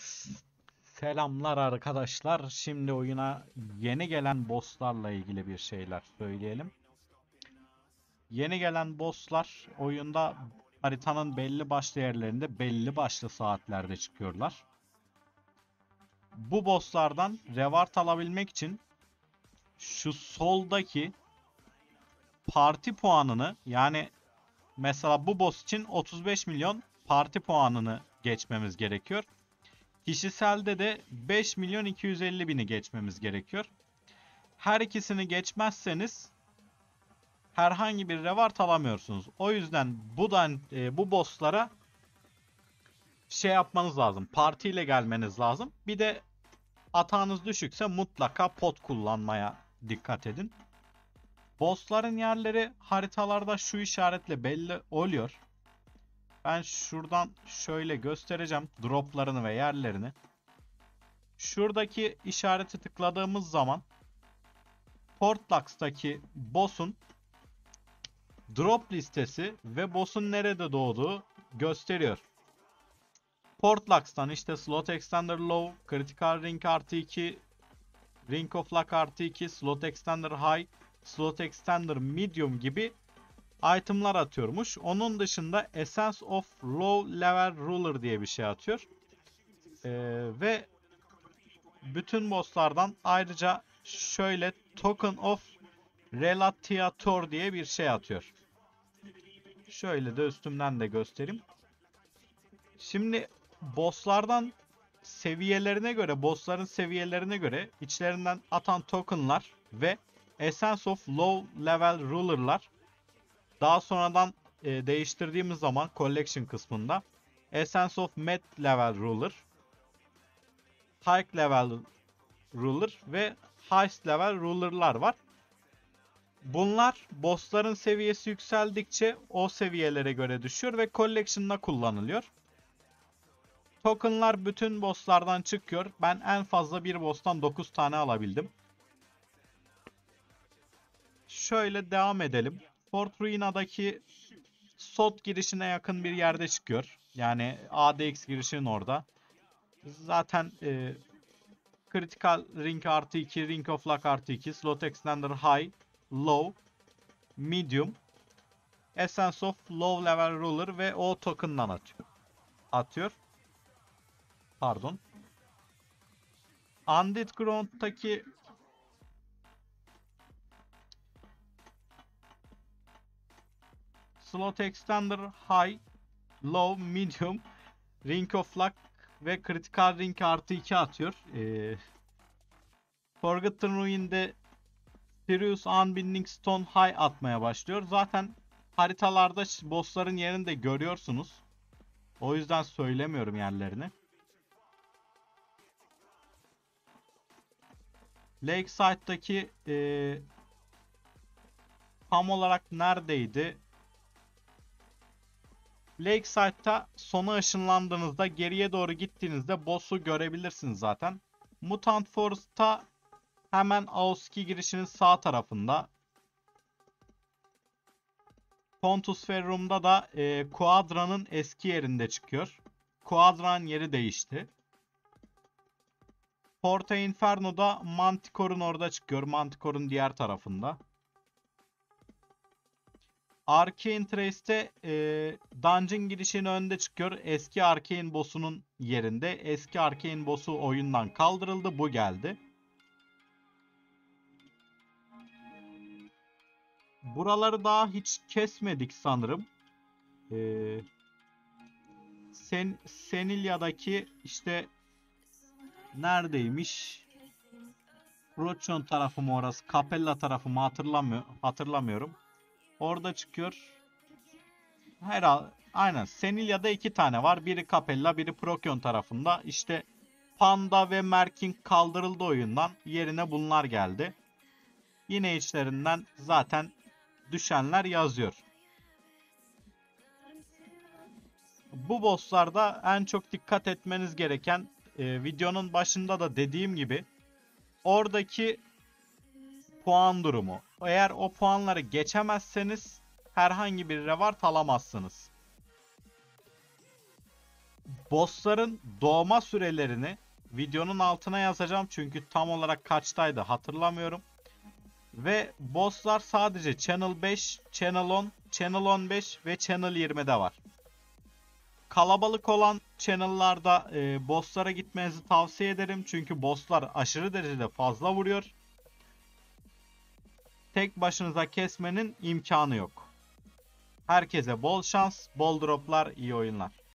Selamlar arkadaşlar. Şimdi oyuna yeni gelen bosslarla ilgili bir şeyler söyleyelim. Yeni gelen bosslar oyunda haritanın belli başlı yerlerinde belli başlı saatlerde çıkıyorlar. Bu bosslardan reward alabilmek için şu soldaki parti puanını, yani mesela bu boss için 35 milyon parti puanını geçmemiz gerekiyor. Kişiselde de 5 milyon 250 bini geçmemiz gerekiyor. Her ikisini geçmezseniz herhangi bir reward alamıyorsunuz. O yüzden bu bosslara şey yapmanız lazım. Partiyle gelmeniz lazım. Bir de atağınız düşükse mutlaka pot kullanmaya dikkat edin. Bossların yerleri haritalarda şu işaretle belli oluyor. Ben şuradan şöyle göstereceğim droplarını ve yerlerini. Şuradaki işareti tıkladığımız zaman Portlax'taki boss'un drop listesi ve boss'un nerede doğduğu gösteriyor. Portlax'tan işte Slot Extender Low, Critical Ring artı 2, Ring of Luck artı 2, Slot Extender High, Slot Extender Medium gibi itemlar atıyormuş. Onun dışında Essence of Low Level Ruler diye bir şey atıyor. Ve bütün bosslardan ayrıca şöyle Token of Relatiator diye bir şey atıyor. Şöyle de üstümden de göstereyim. Şimdi bosslardan bossların seviyelerine göre içlerinden atan tokenlar ve Essence of Low Level Ruler'lar daha sonradan değiştirdiğimiz zaman Collection kısmında Essence of Mid Level Ruler, High Level Ruler ve Highest Level Ruler'lar var. Bunlar bossların seviyesi yükseldikçe o seviyelere göre düşüyor ve Collection'da kullanılıyor. Tokenlar bütün bosslardan çıkıyor. Ben en fazla bir boss'tan 9 tane alabildim. Şöyle devam edelim. Fort Ruina'daki SOT girişine yakın bir yerde çıkıyor. Yani ADX girişinin orada. Zaten Critical Ring artı 2, Ring of Luck artı 2, Slot Extender High, Low, Medium, Essence of Low Level Ruler ve o token'dan atıyor. Pardon. Undead Ground'daki Slot Extender High, Low, Medium, Ring of Luck ve Critical Ring artı 2 atıyor. Forgotten Ruin'de Sirius Unbinding Stone High atmaya başlıyor. Zaten haritalarda bossların yerini de görüyorsunuz. O yüzden söylemiyorum yerlerini. Lakeside'daki tam olarak neredeydi? Lakeside'da sona ışınlandığınızda geriye doğru gittiğinizde boss'u görebilirsiniz zaten. Mutant Forest'ta hemen Auski girişinin sağ tarafında. Pontus Ferrum'da da Quadra'nın eski yerinde çıkıyor. Quadra'nın yeri değişti. Porta Inferno'da Manticore'un orada çıkıyor. Manticore'un diğer tarafında. Arcane Trace'te Dungeon girişinin önünde çıkıyor. Eski Arcane boss'unun yerinde. Eski Arcane boss'u oyundan kaldırıldı. Bu geldi. Buraları daha hiç kesmedik sanırım. Senilya'daki işte neredeymiş? Rochon tarafı mı orası? Capella tarafı mı hatırlamıyorum. Orada çıkıyor. Aynen. Senilya'da 2 tane var. Biri Capella, biri Procyon tarafında. İşte Panda ve Merkin kaldırıldı oyundan. Yerine bunlar geldi. Yine içlerinden zaten düşenler yazıyor. Bu bosslarda en çok dikkat etmeniz gereken videonun başında da dediğim gibi oradaki puan durumu. Eğer o puanları geçemezseniz herhangi bir reward alamazsınız. Bossların doğma sürelerini videonun altına yazacağım çünkü tam olarak kaçtaydı hatırlamıyorum. Ve bosslar sadece Channel 5, Channel 10, Channel 15 ve Channel 20'de var. Kalabalık olan channel'larda bosslara gitmenizi tavsiye ederim. Çünkü bosslar aşırı derecede fazla vuruyor. Tek başınıza kesmenin imkanı yok. Herkese bol şans, bol droplar, iyi oyunlar.